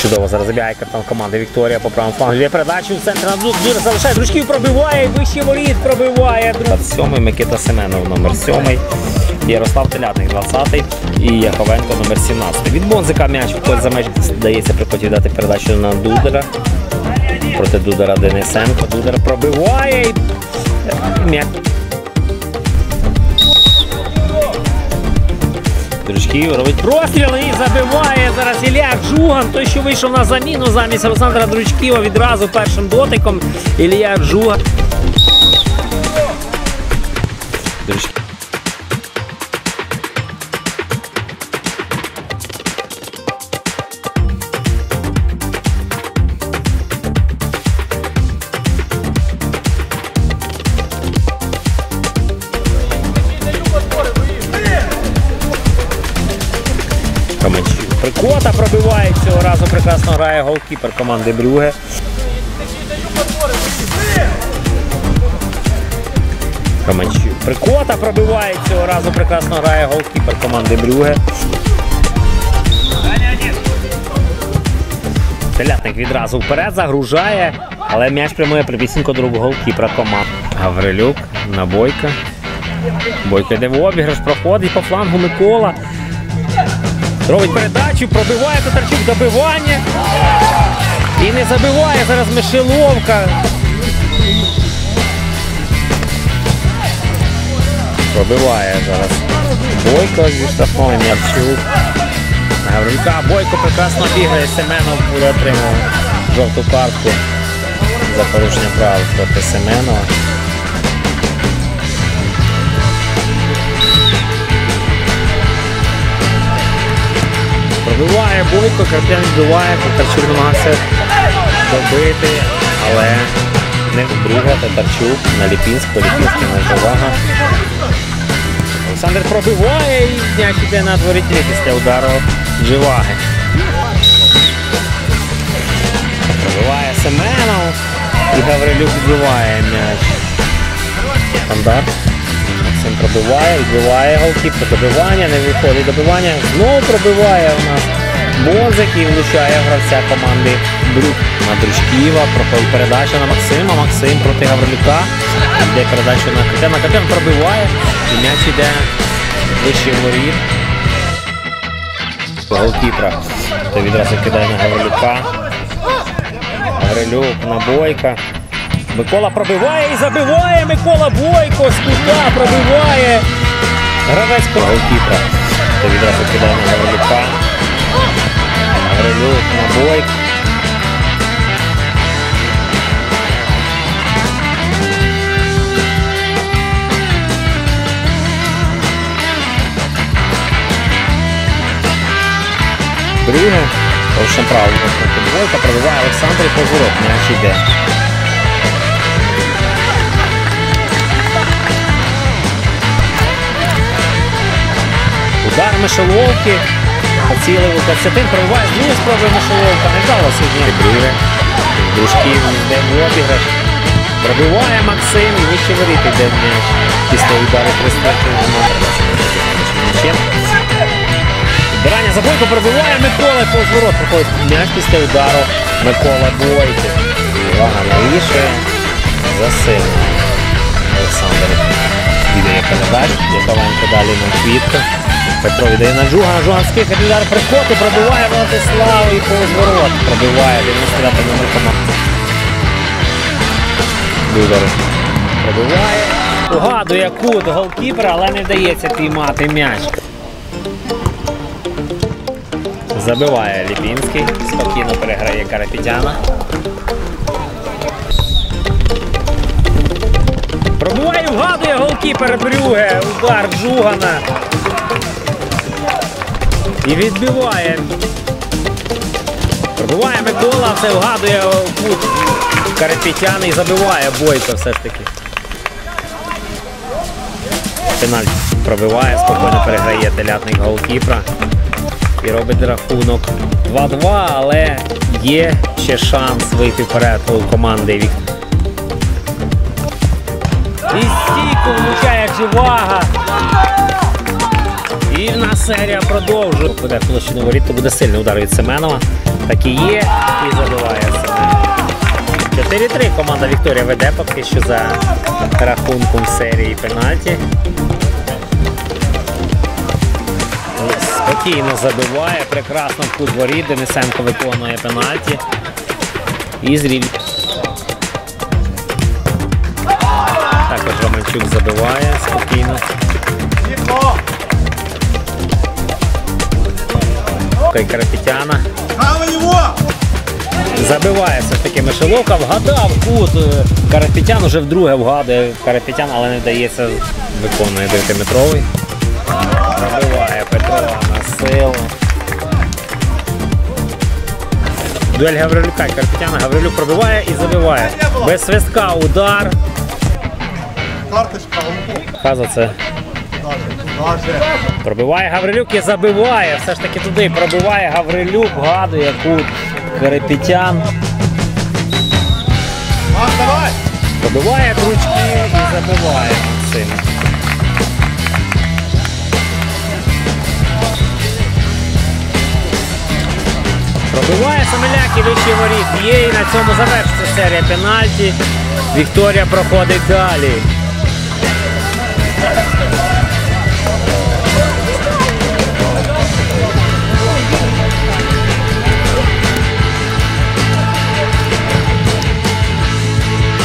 Чудово зараз забігає капітан команди Вікторія по правому флангу. Є передачу в центр на Дзюра залишає. Дружків пробиває, вище воріт пробиває. 27-й Микита Семенов номер 7. Ярослав Телятник 20-й і Яковенко номер 17. Від Бонзика м'яч виходить за межі. Дається Приходько віддати передачу на Дудера. Проти Дудера Денисенко. Дудер пробиває. М'яч. Дружків робить простріл і забиває зараз Ілля Джуган. Той, що вийшов на заміну замість Олександра Дружківа відразу першим дотиком. Ілля Джуган. Прикота пробиває, цього разу прекрасно грає голкіпер команди Брюгге. Прикота пробиває, цього разу прекрасно грає голкіпер команди Брюгге. Телятник відразу вперед загружає, але м'яч прямує прямісінько до рук голкіпера команди. Гаврилюк на Бойка. Бойко йде в обіграш, проходить по флангу Микола. Робить передачу, пробиває Татарчук, добивання. І не забиває зараз Мишеловка. Пробиває зараз Бойко зі штрафного М'ярчук. Гаврилюка, Бойко прекрасно бігає, Семенов буде отримувати жовту картку за порушення правил проти Семенова. Пробиває Бойко, Карп'ян відбиває, Татарчук намагався добити, але не вдруге. Татарчук на Ліпінського, Ліпінський на Живаго. Олександр пробиває і м'яч іде на дворітлі після удару Живаги. Пробиває Семенов і Гаврилюк відбиває м'яч. Стандарт. Максим пробиває, відбиває голкіпер, добивання, не виходить добивання, знову пробиває у нас Бонзик і влучає гравця команди Брюк на Дружківа, проходить передача на Максима, Максим проти Гаврилюка, йде передача на Кап'яна, Кап'ян пробиває і м'яч йде вище воріт голкіпера, то відразу кидає на Гаврилюка, Гаврилюк на Бойка. Микола пробиває і забиває Микола Бойко, з кута пробиває гравець голкіпера. То відразу кидає на Гаврилюка. Гаврилюк на Бойко. Брюгге, порушення правил проти Бойка, пробиває Олександр і поворот, м'яч іде. Удар Мишеловки, поцілив у Костянтин, пробиває, знову спробує Мишеловка, не вдало сьогодні Брюгге. Дружків йде в обіграш, пробиває Максим і вище воріт йде м'яч. Після удару пристрачує м'ячем. Збирання за Бойко, пробиває Микола, позворот проходить м'яч після удару Микола Бойко. Увага, навішує, засильно Олександр. Віддає передачу, Яковенко далі на Квітко. Петро віддає на Джугана, Джуганський капітан Приходько, пробиває Владислав і позворот. Пробиває 99-й номер команди. Дудер пробиває, угадує кут голкіпера, але не вдається піймати м'яч. Забиває Ліпінський, спокійно переграє Карапетяна. Пробиває, вгадує голкіпер Брюгге, удар Джугана. І відбиває. Пробиває Микола, це вгадує кут Карапетяна і забиває Бойко все ж таки. Пенальті пробиває, спокійно переграє Телятник голкіпера. І робить рахунок 2-2, але є ще шанс вийти вперед у команди Вікторія. І стійку влучає Живаго. І в нас серія продовжує. Буде в площину воріт, то буде сильний удар від Семенова. Так і є, і забиває Семенов. 4-3 команда Вікторія веде поки що за рахунком серії пенальті. Спокійно забиває, прекрасно в кут воріт, Денисенко виконує пенальті. І зрівнює. Також Романчук забиває спокійно. Карапетяна. Забиває все ж таки Мишеловка, вгадав кут. Карапетян уже вдруге вгадує Карапетян, але не вдається, виконує 9-метровий. Забиває Петрова на силу. Дуель Гаврилюка і Карапетяна. Гаврилюк пробиває і забиває. Без свистка удар. Хай за це. Пробиває Гаврилюк і забиває. Все ж таки туди пробиває Гаврилюк, вгадує кут Карапетян. Пробиває крючки і забиває Максим. Пробиває Самеляк і вищий воріт. Є, і на цьому завершиться серія пенальті. Вікторія проходить далі.